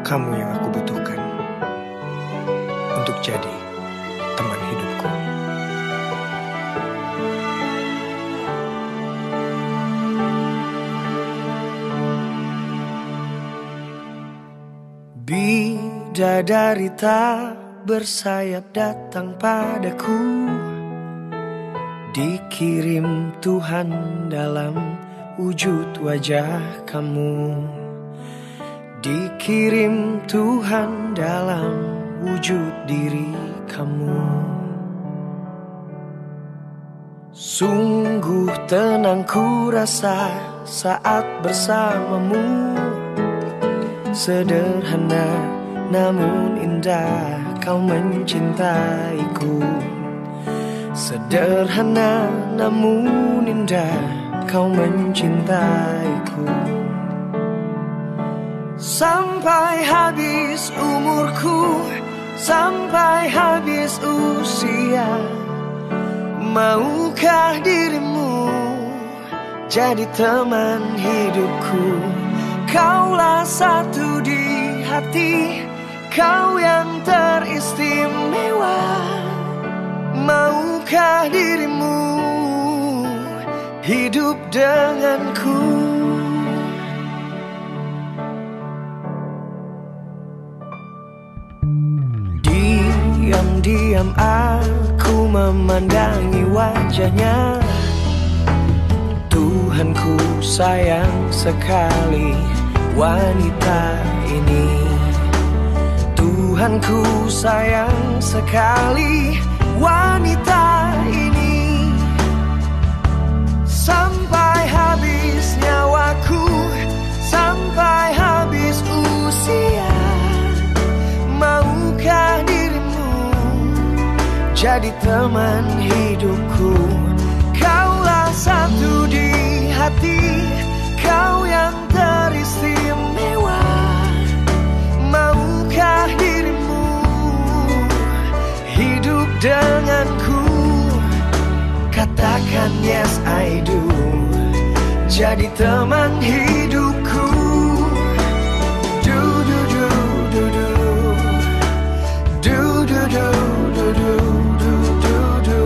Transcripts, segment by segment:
Kamu yang aku butuhkan untuk jadi teman hidupku. Bidadari tak bersayap datang padaku, dikirim Tuhan dalam wujud wajah kamu. Dikirim Tuhan dalam wujud diri kamu. Sungguh tenang ku rasa saat bersamamu. Sederhana namun indah kau mencintaiku. Sederhana namun indah kau mencintaiku. Sampai habis umurku, sampai habis usia, maukah dirimu jadi teman hidupku? Kaulah satu di hati, kau yang teristimewa. Maukah dirimu hidup denganku? Diam-diam aku memandangi wajahnya. Tuhanku sayang sekali wanita ini. Tuhanku sayang sekali wanita ini. Sampai habis nyawaku, sampai habis usia, maukah dirimu jadi teman hidupku? Kaulah satu di hati, kau yang teristimewa. Maukah dirimu hidup denganku? Katakan yes I do, jadi teman hidupku. Du du du du du, du du du du du du du du.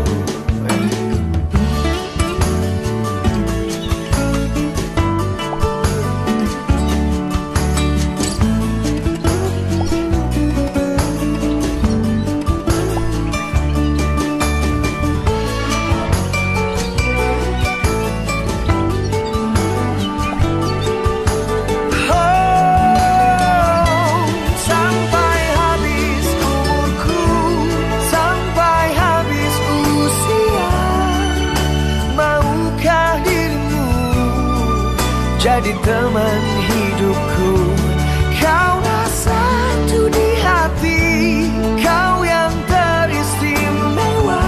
Jadi teman hidupku, kaulah satu di hati, kau yang teristimewa.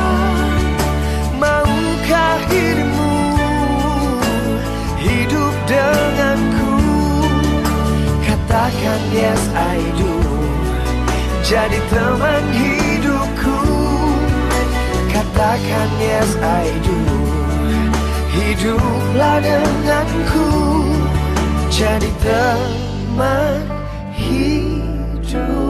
Maukah dirimu hidup denganku? Katakan yes I do, jadi teman hidupku. Katakan yes I do, hiduplah denganku, jadi teman hidup.